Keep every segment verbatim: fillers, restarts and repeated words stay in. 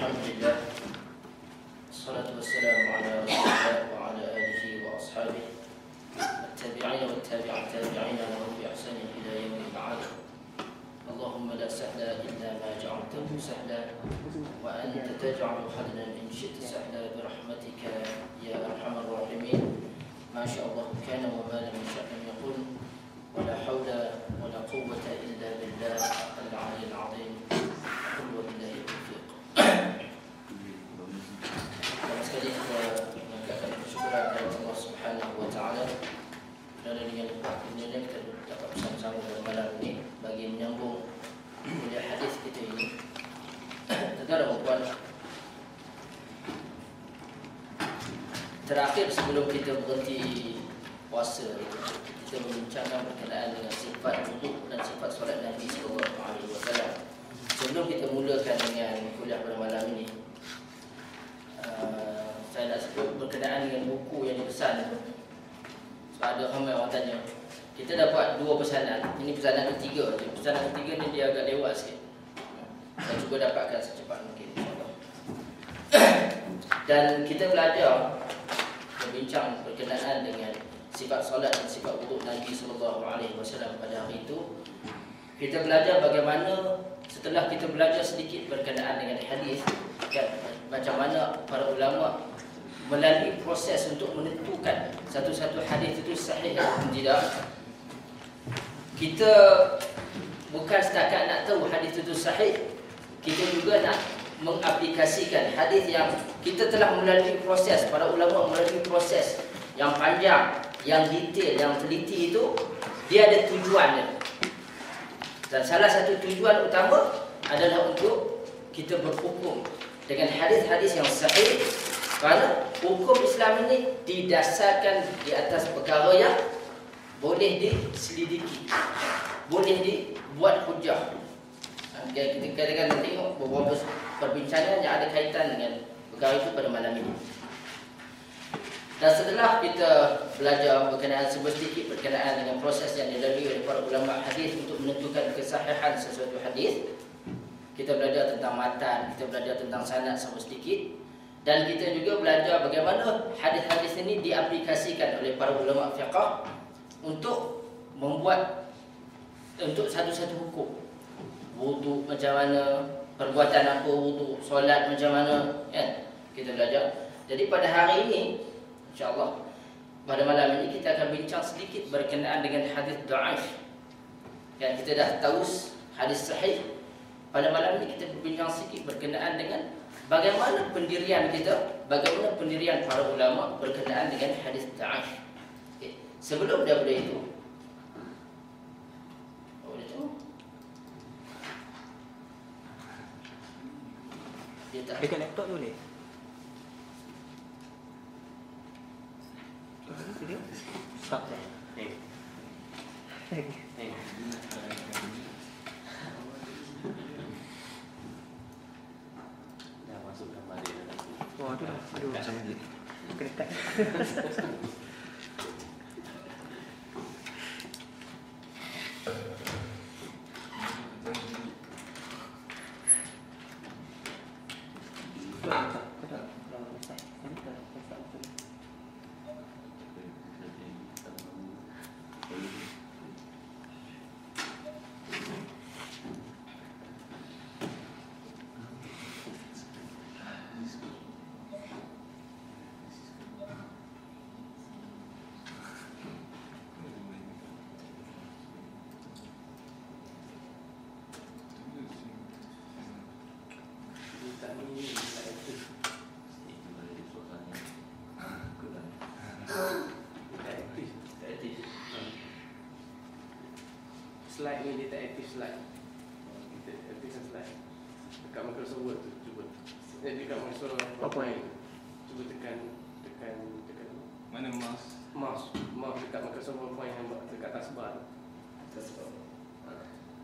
Alhamdulillah, wassalatu wassalamu ala rasulillah wa ala alihi wa ashabihi at-tabi'ina wa at-tabi'at tabi'ina lahum bi ihsanin ila yaumil ma'ad. Allahumma la sahla illa ma ja'altahu sahla wa anta taj'alu haznan in syi'ta sahla bi rahmatika ya arhamar rahimin. Ma syaa Allah kana wa ma lam yasha' lam yakun. Wa la hawla wa la quwwata illa billah al-'aliyyil 'azim. Qul wa billahi taufiq. Pertama sekali kita mengucapkan kesyukuran kepada Allah Subhanahu wa taala kerana dengan ini kita dapat bersama-sama pada malam ini bagi menyambung kuliah hadis kita ini. Tuan-tuan dan puan, terakhir sebelum kita berhenti puasa itu, kita membincangkan berkenaan dengan sifat wuduk dan sifat solat Nabi sallallahu alaihi wasallam. Sebelum kita mulakan dengan kuliah pada malam ini, uh, saya nak sebut berkenaan dengan buku yang dipesan. Sebab ada ramai orang tanya, kita dapat dua pesanan. Ini pesanan ketiga. Pesanan ketiga ni dia agak lewat sikit. Saya cuba dapatkan secepat mungkin, insyaAllah. Dan kita belajar berbincang berkenaan dengan sifat solat dan sifat wuduk Nabi sallallahu alaihi wasallam pada hari itu. Kita belajar bagaimana setelah kita belajar sedikit berkenaan dengan hadis, kan, macam mana para ulama melalui proses untuk menentukan satu-satu hadis itu sahih atau tidak. Kita bukan setakat nak tahu hadis itu sahih, kita juga nak mengaplikasikan hadis yang kita telah melalui proses, para ulama melalui proses yang panjang, yang detail, yang teliti itu. Dia ada tujuannya. Dan salah satu tujuan utama adalah untuk kita berhukum dengan hadis-hadis yang sahih, kerana hukum Islam ini didasarkan di atas perkara yang boleh diselidiki, boleh dibuat hujah. Kita kadang-kadang tengok beberapa perbincangan yang ada kaitan dengan perkara itu pada malam ini. Dan setelah kita belajar berkenaan sedikit berkenaan dengan proses yang dilalui oleh para ulama hadis untuk menentukan kesahihan sesuatu hadis, kita belajar tentang matan, kita belajar tentang sanad sama sedikit, dan kita juga belajar bagaimana hadis-hadis ini diaplikasikan oleh para ulama fiqh untuk membuat untuk satu-satu hukum. Wuduk macam mana, perbuatan apa wuduk, solat macam mana, kan? Kita belajar. Jadi pada hari ini, insya-Allah, pada malam ini kita akan bincang sedikit berkenaan dengan hadis dhaif. Yang kita dah tahu hadis sahih. Pada malam ini kita berbincang sedikit berkenaan dengan bagaimana pendirian kita, bagaimana pendirian para ulama berkenaan dengan hadis dhaif. Okay. Sebelum daripada itu, oh itu dia tak dekat laptop tu boleh? Stop dah. Eh. Eh. Dah masuk gambar dia dah. Wah, tu dah. Aduh, kat sana je. Kena kat. Slide ni dia tak aktif slide. Kita aktifkan slide. Dekat Microsoft Word tu cuba. Eh, dekat Microsoft PowerPoint. Cuba tekan tekan tekan mana mouse? Mouse, mouse dekat Microsoft PowerPoint yang dekat taskbar. Taskbar. Ha.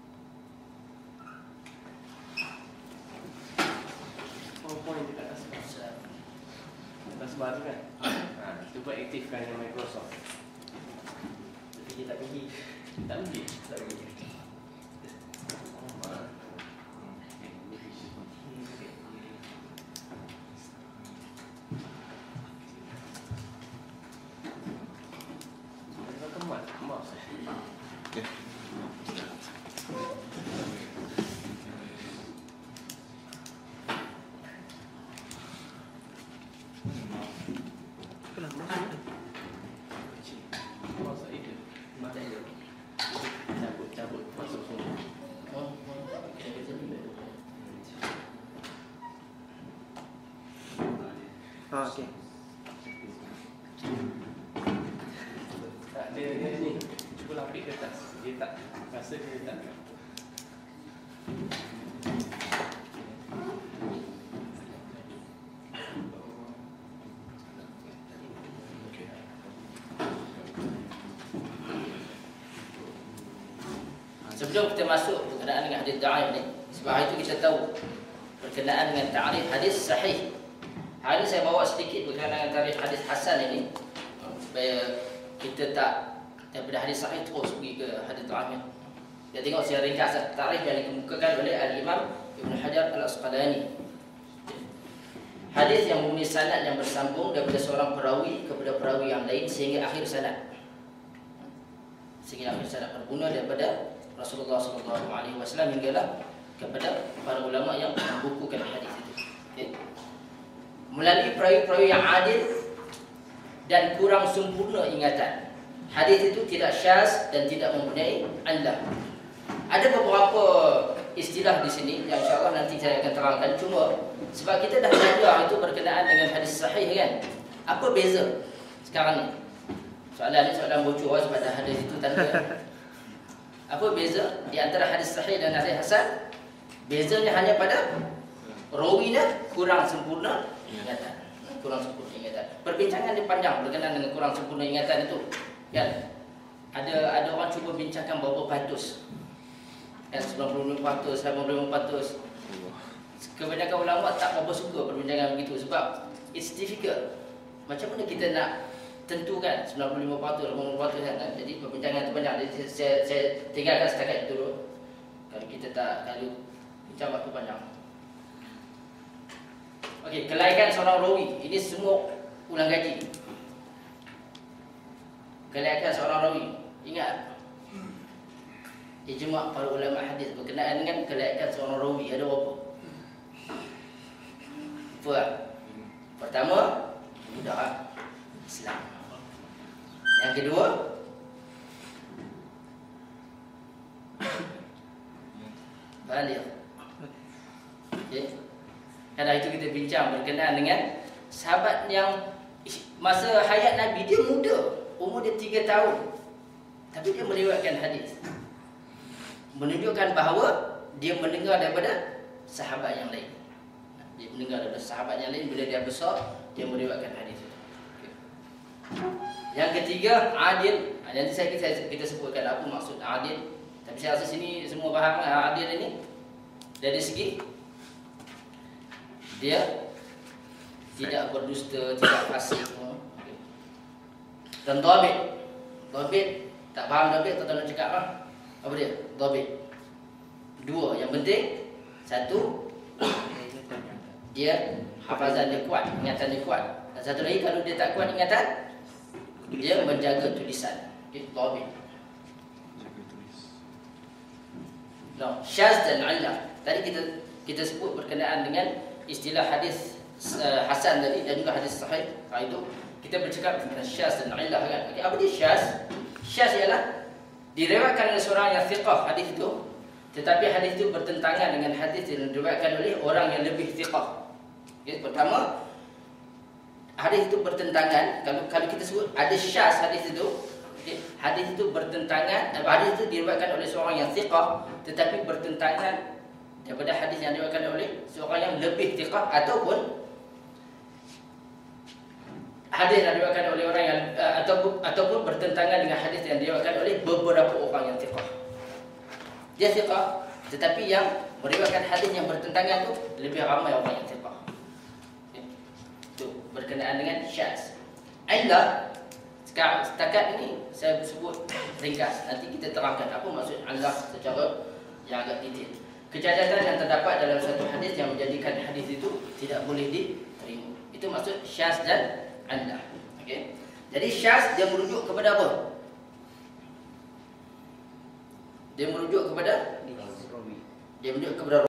PowerPoint dekat taskbar. Taskbar tu kan? Ha, cuba aktifkan yang Microsoft. Tapi dia tak pergi. Tak pergi. Tak pergi. okey. Tak, dia, dia ni cuba lapik ke atas. Dia tak rasa dia tak. Sebelum kita masuk berkenaan dengan hadis dhaif ni, sebab hari itu kita tahu berkenaan dengan ta'rif hadis sahih. Hari ini saya bawa sedikit berkenaan dengan ta'rif hadis hasan ini supaya kita tak daripada hadis sahih terus pergi ke hadis dhaif. Kita tengok secara ringkas ta'rif yang dikemukakan oleh Al-Imam Ibn Hajar Al-Asqalani. Hadis yang mempunyai sanad yang bersambung daripada seorang perawi kepada perawi yang lain sehingga akhir sanad. Sehingga akhir sanad berguna daripada Rasulullah sallallahu alaihi wasallam hinggalah kepada para ulama yang membukukan hadis itu. Okay. Melalui perawi-perawi yang adil dan kurang sempurna ingatan, hadis itu tidak syaz dan tidak mempunyai illah. Ada beberapa istilah di sini yang insya-Allah nanti saya akan terangkan. Cuma sebab kita dah belajar itu berkenaan dengan hadis sahih kan. Apa beza sekarang ni? Soalan ni soalan bocor sebab dah hadis itu tanda. Apa beza di antara hadis sahih dan hadis hasan? Bezanya hanya pada rawinya kurang sempurna ingatan. Kurang sempurna ingatan. Perbincangan dia panjang berkenaan dengan kurang sempurna ingatan itu. Kan? Ada ada orang cuba bincangkan berapa patus. Kan sembilan puluh lima peratus, lapan puluh lima peratus. Kebanyakan ulama tak berapa suka perbincangan begitu sebab it's difficult. Macam mana kita nak tentukan sembilan puluh lima peratus, lapan puluh peratus kan? Jadi perbincangan itu banyak. Jadi saya, saya tinggalkan setakat itu dulu. Kalau kita tak, kalau bincang waktu panjang. Okey, kelaikan seorang rawi. Ini semua ulang gaji. Kelaikan seorang rawi. Ingat, ijma' para ulama hadis berkenaan dengan kelaikan seorang rawi ada berapa? Apa? Pertama, budak Islam. Yang kedua, baligh. Okey. Kalau itu kita bincang berkenaan dengan sahabat yang masa hayat Nabi dia muda, umur dia tiga tahun. Tapi dia meriwayatkan hadis. Menunjukkan bahawa dia mendengar daripada sahabat yang lain. Dia mendengar daripada sahabat yang lain bila dia besar, dia meriwayatkan hadis. Okay. Yang ketiga, adil. Nanti saya kita, kita sebutkan apa maksud adil. Tapi saya rasa sini semua faham adil ini. Dari segi dia tidak berdusta, tidak fasik. Dan dhabit. Dhabit, tak faham dhabit, tak tahu nak cakap apa. Apa dia? Dhabit. Dua yang penting. Satu, dia hafazan dia kuat, ingatan dia kuat. Dan satu lagi, kalau dia tak kuat ingatan, dia menjaga tulisan. Okey, dhabit. No, syaz dan illah. Tadi kita kita sebut berkenaan dengan istilah hadis uh, hasan tadi dan juga hadis sahih. Ha, itu kita bercakap tentang syaz dan illah kan. Okey, apa dia syaz? Syaz ialah diriwayatkan oleh seorang yang thiqah hadis itu, tetapi hadis itu bertentangan dengan hadis yang diriwayatkan oleh orang yang lebih thiqah. Okey, pertama, hadis itu bertentangan. Kalau kalau kita sebut ada syaz hadis itu, okay, hadis itu bertentangan. Hadis itu diriwayatkan oleh seorang yang thiqah, tetapi bertentangan daripada hadis yang diriwayatkan oleh seorang yang lebih thiqah, ataupun hadis yang diriwayatkan oleh orang yang uh, ataupun ataupun bertentangan dengan hadis yang diriwayatkan oleh beberapa orang yang thiqah. Dia thiqah, tetapi yang meriwayatkan hadis yang bertentangan itu lebih ramai orang yang thiqah. Okay. Itu berkenaan dengan syaz. Illah, sekarang setakat ini saya sebut ringkas. Nanti kita terangkan apa maksud illah secara yang agak detail. Kecacatan yang terdapat dalam satu hadis yang menjadikan hadis itu tidak boleh diterima. Itu maksud syaz dan illah. Okey. Jadi syaz dia merujuk kepada apa? Dia merujuk kepada dia merujuk kepada